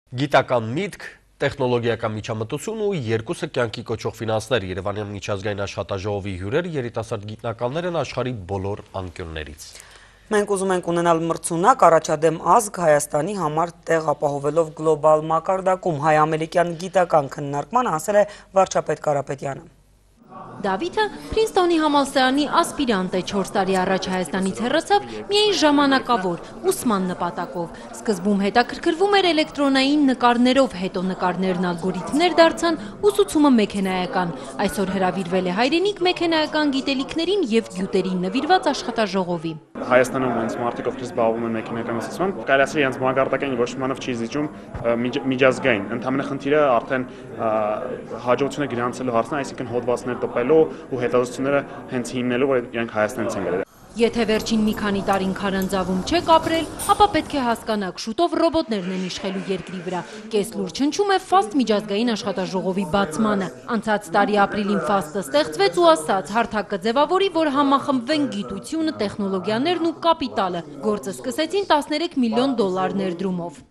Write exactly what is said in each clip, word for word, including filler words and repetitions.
Գիտական միտք, տեխնոլոգիական միջամտություն ու երկուսը կյանքի կոչող ֆինանսներ Երևանյան միջազգային աշխատաժողովի հյուրեր երիտասարդ գիտնականներ են աշխարհի բոլոր անկյուններից։ Մենք ուզում ենք ունենալ մրցունակ, առաջադեմ ազգ Հայաստանի համար տեղ ապահովելով գլոբալ մակարդակում, հայ-ամերիկյան գիտական քննարկման ասել է վարչապետ Կարապետյանը։ Դավիթը Փրինսթոնի համալսարանի ասպիրանտ է, չորս տարի առաջ Հայաստանից հեռացավ միայն ժամանակավոր, ուսման նպատակով։ Սկզբում հետաքրքրվում էր էլեկտրոնային նկարներով, հետո նկարներն ալգորիթմներ դարձան, ուսուցումը մեքենայական։ Այսօր հրավիրվել է հայրենիք մեքենայական գիտելիքներին և գյուտերին նվիրված աշխատաժողովի։ Հայաստանում հենց մարդիկ ովքեր զբաղվում են մեքենայական ուսուցմամբ, կարելի ասել իրենց մակարդակային ոչ ոմանով չի զիջում միջազգային։ Ընդհանրապես խնդիրը արդեն հաջողությունը գրանցելու հարցն է, այսինքն հոդվածներ տպելու ու հետազոտությունները հենց հիմնելու, որ իրենք Հայաստանից են գալիս։ Եթե վերջին մի քանի տարին քարանձավում չեք ապրել, ապա պետք է հասկանաք, շուտով ռոբոտներն են իշխելու երկրի վրա։ Կես լուր չնչում է Ֆաստ միջազգային աշխատաժողովի բացմանը։ Անցած տարի ապրիլին Ֆաստը ստեղծվեց ու ասաց, հարթակ կձևավորի, որ համախմբվեն գիտությունը, տեխնոլոգիաներն ու կապիտալը։ Գործը սկսեցին տասներեք միլիոն դոլար ներդրումով։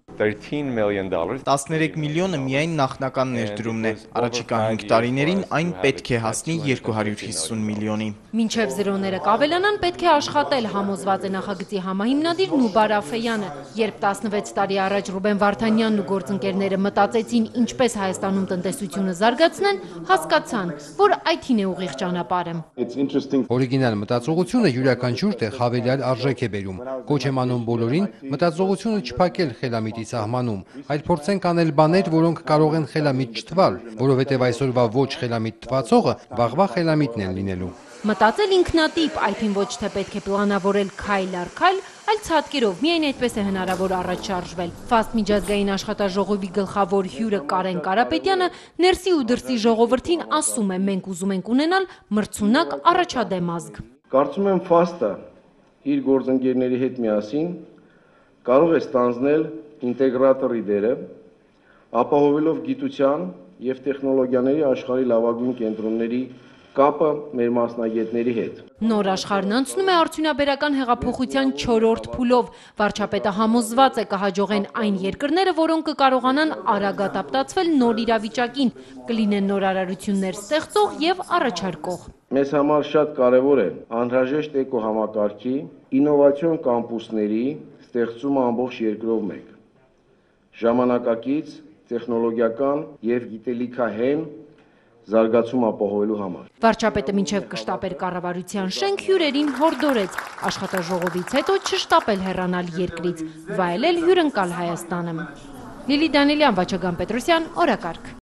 տասներեք միլիոնը միայն նախնական ներդրումն է, առաջիկա հինգ տարիներին այն պետք է հասնի երկու հարյուր հիսուն միլիոնի։ Մինչև զրոները կավելանան, պետք է աշխատել, համոզված է նախագծի համահիմնադիր Նուբար Աֆեյանը։ Երբ տասնվեց տարի առաջ Ռուբեն Վարդանյանն ու գործընկերները մտածեցին, ինչպես Հայաստանում տնտեսությունը զարգացնեն, հասկացան, որ այդ հին է ուղիղ ճանապարհը։ Օրիգինալ մտածողությունը յուրաքանչյուր տեղ հավելյալ արժեք է բերում։ Կոչ եմ անում բոլորին մտածողությունը չփակել խելամիտի սահմանում, այլ փորձենք անել բաներ, որոնք կարող են խելամիտ չթվալ, որովհետև այսօրվա ոչ խելամիտ թվացողը վաղվա խելամիտն են լինելու։ Մտածել ինքնատիպ, այդին ոչ թե պետք է պլանավորել քայլ առ քայլ, այլ ցատկերով, միայն այդպես է հնարավոր առաջ շարժվել։ Ֆաստ միջազգային աշխատաժողովի գլխավոր հյուրը Կարեն Կարապետյանը ներսի ու դրսի ժողովրդին ասում է, մենք ուզում ենք ունենալ մրցունակ առաջադեմ ազգ։ Կարծում եմ Ֆաստը իր գործընկերների հետ միասին կարող է ստանձնել ինտեգրատորի դերը, ապահովելով գիտության և տեխնոլոգիաների աշխարհի լավագույն կենտրոնների կապը մեր մասնագետների հետ։ Նոր աշխարհն անցնում է արդյունաբերական հեղափոխության չորրորդ փուլով։ Վարչապետը համոզված է կհաջողեն այն երկրները, որոնք կկարողանան արագ ադապտացվել նոր իրավիճակին, կլինեն նորարարություններ ստեղծող և առաջարկող։ Մեզ համար շատ կարևոր է անհրաժեշտ էկոհամակարգի, ինովացիոն կամպուսների ստեղծումը ամբողջ երկրով մեկ, ժամանակակից, տեխնոլոգիական և գիտելիքահեն զարգացում ապահովելու համար։ Վարչապետը մինչև կշտապեր կառավարության շենք հյուրերին հորդորեց, աշխատաժողովից հետո չշտապել հեռանալ երկրից, վայելել հյուրընկալ Հայաստանը։ Լիլի Դանիելյան, Վաչագան Պետրոսյան, օրակարգ։